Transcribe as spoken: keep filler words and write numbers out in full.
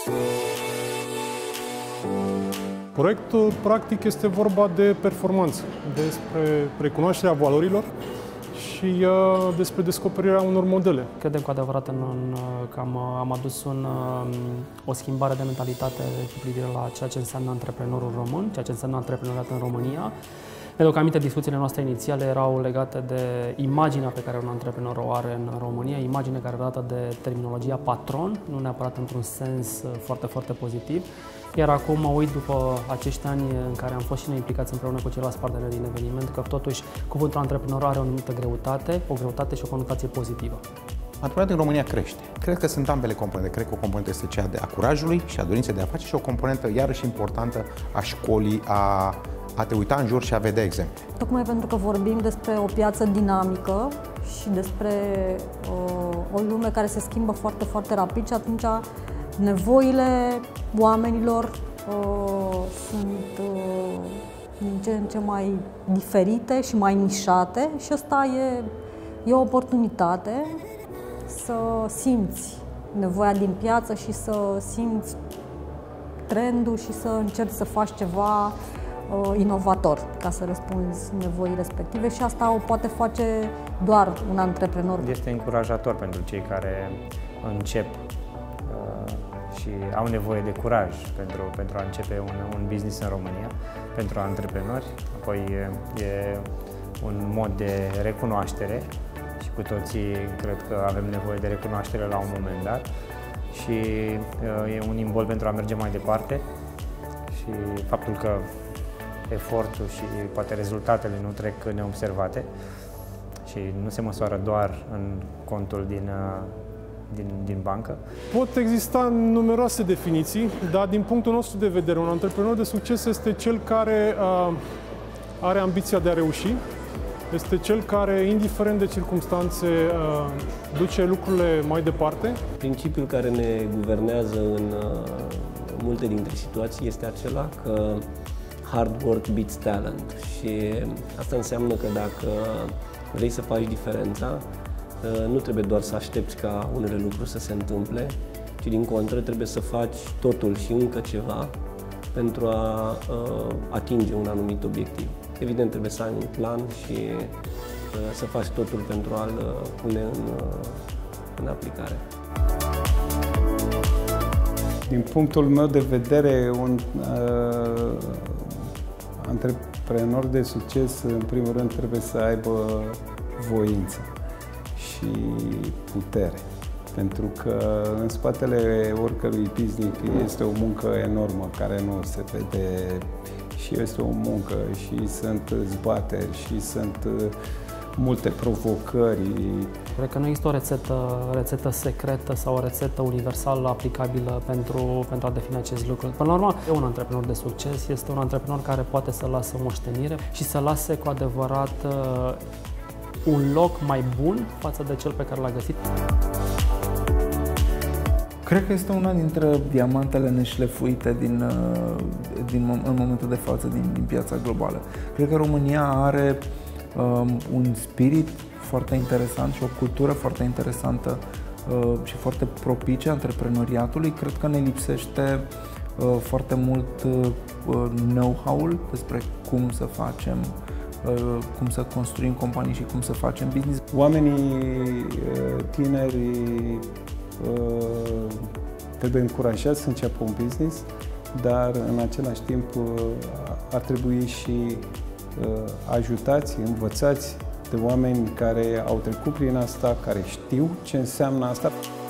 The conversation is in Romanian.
Proiectul, practic, este vorba de performanță, despre recunoașterea valorilor și uh, despre descoperirea unor modele. Credem cu adevărat în, în, că am, am adus un, o schimbare de mentalitate cu privire la ceea ce înseamnă antreprenorul român, ceea ce înseamnă antreprenoriat în România. Pentru că aminte, discuțiile noastre inițiale erau legate de imaginea pe care un antreprenor o are în România, imagine care arată de terminologia patron, nu neapărat într-un sens foarte, foarte pozitiv. Iar acum mă uit după acești ani în care am fost și noi implicați împreună cu ceilalți parteneri din eveniment, că totuși cuvântul antreprenor are o anumită greutate, o greutate și o conotație pozitivă. Antreprenoriatul în România crește. Cred că sunt ambele componente. Cred că o componentă este cea de a curajului și a dorinței de a face și o componentă iarăși importantă a școlii, a, a te uita în jur și a vedea exemple. Tocmai pentru că vorbim despre o piață dinamică și despre uh, o lume care se schimbă foarte, foarte rapid și atunci nevoile oamenilor uh, sunt uh, din ce în ce mai diferite și mai nișate și asta e, e o oportunitate să simți nevoia din piață și să simți trendul și să încerci să faci ceva uh, inovator ca să răspunzi nevoii respective și asta o poate face doar un antreprenor. Este încurajator pentru cei care încep și au nevoie de curaj pentru, pentru a începe un, un business în România, pentru antreprenori. Apoi e, e un mod de recunoaștere și cu toții cred că avem nevoie de recunoaștere la un moment dat și e un imbol pentru a merge mai departe și faptul că efortul și poate rezultatele nu trec neobservate și nu se măsoară doar în contul din Din, din bancă. Pot exista numeroase definiții, dar din punctul nostru de vedere, un antreprenor de succes este cel care uh, are ambiția de a reuși, este cel care, indiferent de circumstanțe, uh, duce lucrurile mai departe. Principiul care ne guvernează în uh, multe dintre situații este acela că hard work beats talent și asta înseamnă că dacă vrei să faci diferența, nu trebuie doar să aștepți ca unele lucruri să se întâmple, ci din contră trebuie să faci totul și încă ceva pentru a uh, atinge un anumit obiectiv. Evident, trebuie să ai un plan și uh, să faci totul pentru a-l uh, pune în, uh, în aplicare. Din punctul meu de vedere, un uh, antreprenor de succes, în primul rând, trebuie să aibă voință și putere. Pentru că în spatele oricărui business este o muncă enormă care nu se vede și este o muncă și sunt zbateri și sunt multe provocări. Cred că nu există o rețetă, rețetă secretă sau o rețetă universală aplicabilă pentru, pentru a defini acest lucru. Până la urmă, un antreprenor de succes este un antreprenor care poate să lasă o moștenire și să lase cu adevărat un loc mai bun față de cel pe care l-a găsit. Cred că este una dintre diamantele neșlefuite din, din, în momentul de față din, din piața globală. Cred că România are um, un spirit foarte interesant și o cultură foarte interesantă uh, și foarte propice antreprenoriatului. Cred că ne lipsește uh, foarte mult uh, know-how-ul despre cum să facem cum să construim companii și cum să facem business. Oamenii tineri trebuie încurajați să înceapă un business, dar în același timp ar trebui și ajutați, învățați de oameni care au trecut prin asta, care știu ce înseamnă asta.